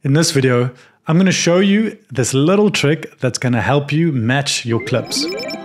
In this video, I'm going to show you this little trick that's going to help you match your clips.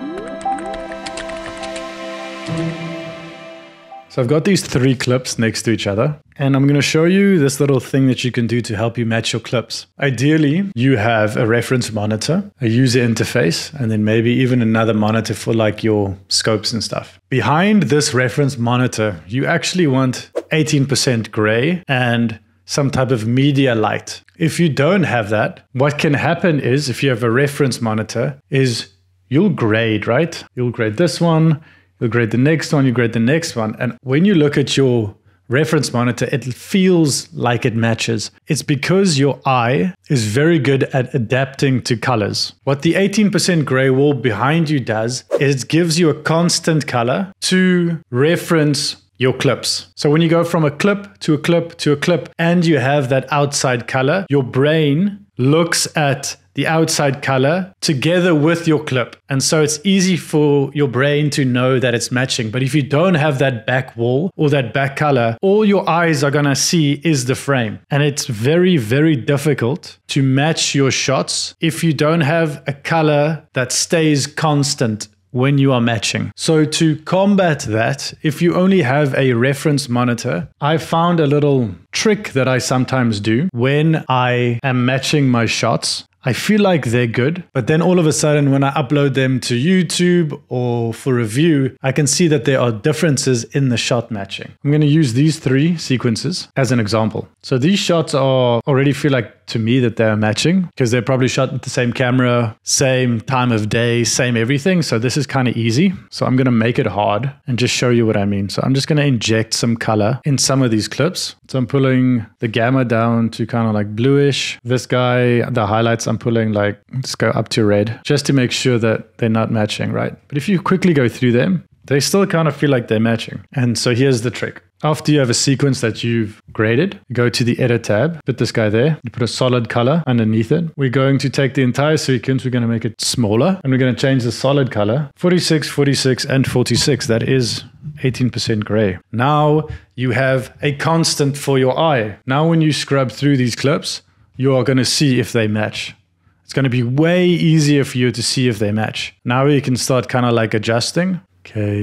So I've got these three clips next to each other, and I'm going to show you this little thing that you can do to help you match your clips. Ideally, you have a reference monitor, a user interface, and then maybe even another monitor for like your scopes and stuff. Behind this reference monitor, you actually want 18% gray and some type of media light. If you don't have that, what can happen is, if you have a reference monitor, is you'll grade, right? You'll grade this one, you'll grade the next one, you grade the next one. And when you look at your reference monitor, it feels like it matches. It's because your eye is very good at adapting to colors. What the 18% gray wall behind you does is it gives you a constant color to reference your clips. So when you go from a clip to a clip to a clip and you have that outside color, your brain looks at the outside color together with your clip. And so it's easy for your brain to know that it's matching. But if you don't have that back wall or that back color, all your eyes are gonna see is the frame. And it's very, very difficult to match your shots if you don't have a color that stays constant when you are matching. So to combat that, if you only have a reference monitor, I found a little trick that I sometimes do when I am matching my shots. I feel like they're good, but then all of a sudden when I upload them to YouTube or for review, I can see that there are differences in the shot matching. I'm going to use these three sequences as an example. So these shots already feel like, to me, that they're matching because they're probably shot with the same camera, same time of day, same everything. So this is kind of easy. So I'm going to make it hard and just show you what I mean. So I'm just going to inject some color in some of these clips. So I'm pulling the gamma down to kind of like bluish. This guy, the highlights, I'm pulling like, let's go up to red just to make sure that they're not matching, right? But if you quickly go through them, they still kind of feel like they're matching. And so here's the trick. After you have a sequence that you've graded, you go to the edit tab, put this guy there, you put a solid color underneath it. We're going to take the entire sequence, we're going to make it smaller, and we're going to change the solid color, 46, 46, and 46. That is 18% gray. Now you have a constant for your eye. Now when you scrub through these clips, you are going to see if they match. It's going to be way easier for you to see if they match. Now you can start kind of like adjusting. Okay,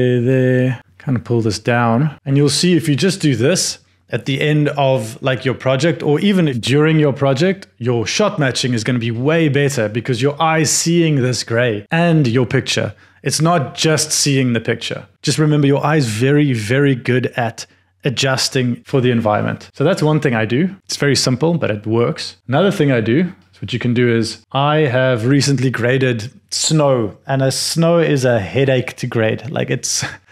there. Kind of pull this down. And you'll see if you just do this at the end of like your project, or even during your project, your shot matching is going to be way better because your eye's seeing this gray and your picture. It's not just seeing the picture. Just remember, your eye's very, very good at adjusting for the environment. So that's one thing I do. It's very simple, but it works. Another thing I do, what you can do is, I have recently graded snow, and a snow is a headache to grade. Like it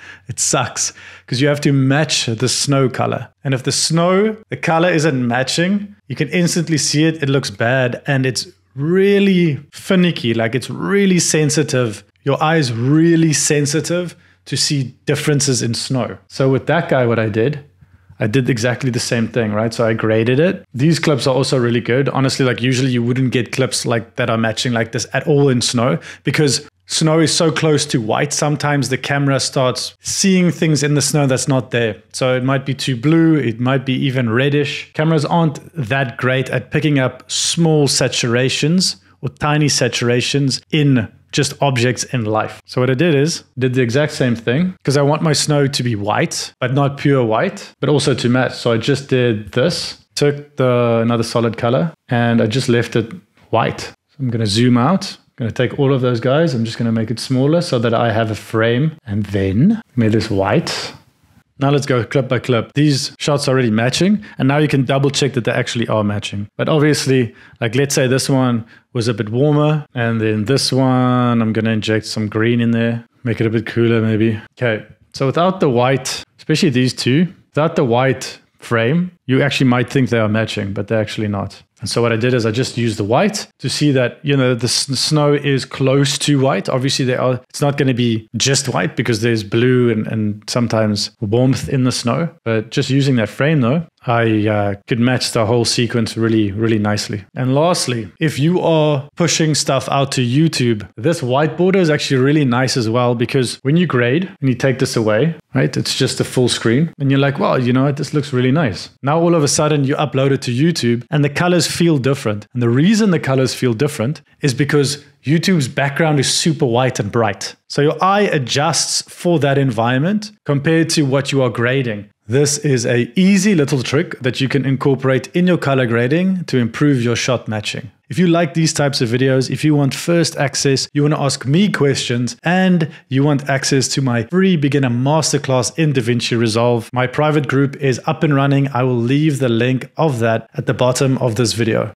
sucks because you have to match the snow color. And if the color isn't matching, you can instantly see it. It looks bad and it's really finicky. Like it's really sensitive. Your eye is really sensitive to see differences in snow. So with that guy, what I did exactly the same thing, right? So I graded it. These clips are also really good. Honestly, like usually you wouldn't get clips like that are matching like this at all in snow because snow is so close to white. Sometimes the camera starts seeing things in the snow that's not there. So it might be too blue. It might be even reddish. Cameras aren't that great at picking up small saturations or tiny saturations in just objects in life. So what I did is, did the exact same thing because I want my snow to be white, but not pure white, but also to match. So I just did this, took another solid color, and I just left it white. So I'm going to zoom out. I'm going to take all of those guys. I'm just going to make it smaller so that I have a frame, and then made this white. Now let's go clip by clip. These shots are already matching, and now you can double check that they actually are matching. But obviously, like let's say this one was a bit warmer, and then this one, I'm gonna inject some green in there, make it a bit cooler maybe. Okay, so without the white, especially these two, without the white frame, you actually might think they are matching, but they're actually not. And so what I did is I just used the white to see that, you know, the snow is close to white. Obviously, it's not going to be just white because there's blue and sometimes warmth in the snow. But just using that frame though, I could match the whole sequence really, really nicely. And lastly, if you are pushing stuff out to YouTube, this whiteboarder is actually really nice as well, because when you grade and you take this away, right, it's just a full screen and you're like, well, you know what, this looks really nice. Now now all of a sudden you upload it to YouTube and the colors feel different. And the reason the colors feel different is because YouTube's background is super white and bright. So your eye adjusts for that environment compared to what you are grading. This is an easy little trick that you can incorporate in your color grading to improve your shot matching. If you like these types of videos, if you want first access, you want to ask me questions, and you want access to my free beginner masterclass in Davinci Resolve, my private group is up and running. I will leave the link of that at the bottom of this video.